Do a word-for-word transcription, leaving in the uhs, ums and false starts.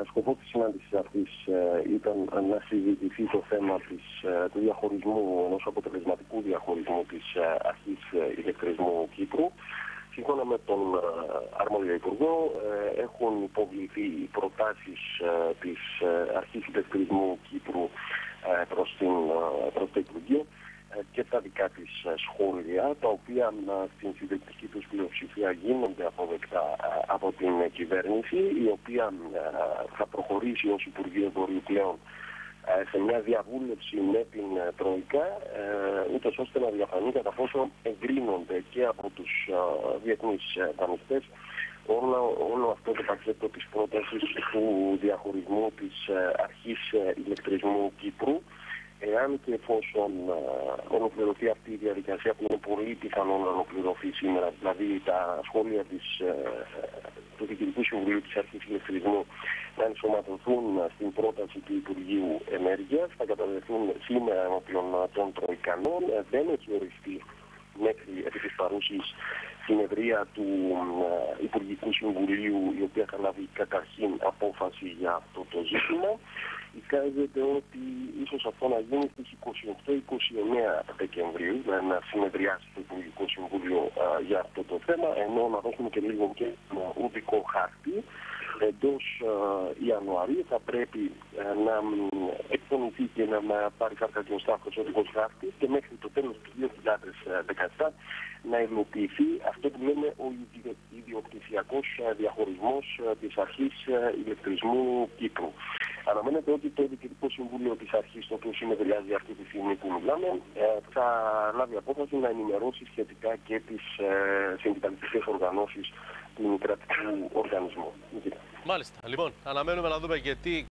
σκοπός της συνάντησης αυτής ήταν να συζητηθεί το θέμα της, του διαχωρισμού, ενός αποτελεσματικού διαχωρισμού της αρχής ηλεκτρισμού Κύπρου. Σύμφωνα με τον αρμόδιο Υπουργό, έχουν υποβληθεί οι προτάσεις της αρχής ηλεκτρισμού Κύπρου προς, την, προς το Υπουργείο και τα δικά της σχόλια, τα οποία στην συντριπτική τους πλειοψηφία γίνονται αποδεκτά από την κυβέρνηση, η οποία θα προχωρήσει ως Υπουργείο Εμπορίου πλέον σε μια διαβούλευση με την Τρόικα, ούτως ώστε να διαφανεί κατά πόσο εγκρίνονται και από τους διεθνείς δανειστές όλο, όλο αυτό το πακέτο της πρότασης του διαχωρισμού της αρχής ηλεκτρισμού Κύπρου. Εάν και εφόσον ολοκληρωθεί αυτή η διαδικασία, που είναι πολύ πιθανό να ολοκληρωθεί σήμερα, δηλαδή τα σχόλια της, του Διοικητικού Συμβουλίου της Αρχής Ηλεκτρισμού να ενσωματωθούν στην πρόταση του Υπουργείου Ενέργειας, θα καταδεθούν σήμερα ενώπιον των Τροικανών. Δεν έχει οριστεί μέχρι επί της παρούσης συνεδρία του Υπουργικού Συμβουλίου, η οποία θα λάβει καταρχήν απόφαση για αυτό το ζήτημα. Εικάζεται ότι ίσως αυτό να γίνει στις είκοσι οκτώ είκοσι εννέα Δεκεμβρίου, να συνεδριάσει το Υπουργικό Συμβούλιο α, για αυτό το θέμα, ενώ να δώσουμε και λίγο και ένα ουδικό χάρτη. Εντός Ιανουαρίου θα πρέπει α, να εκπονηθεί και να πάρει κάποια κοινωνιστάφρος ο οδικός χάρτης και μέχρι το τέλος του δύο χιλιάδες δεκαεπτά να υλοποιηθεί αυτό που λέμε ο ιδιοκτησιακός διαχωρισμός της αρχής ηλεκτρισμού Κύπρου. Αναμένεται ότι το Διοικητικό Συμβούλιο της Αρχής, το οποίο συνεδριάζει αυτή τη στιγμή που μιλάμε, θα λάβει απόφαση να ενημερώσει σχετικά και τις συνδικαλιστικές οργανώσεις του κρατικού οργανισμού. Μάλιστα. Λοιπόν, αναμένουμε να δούμε και τι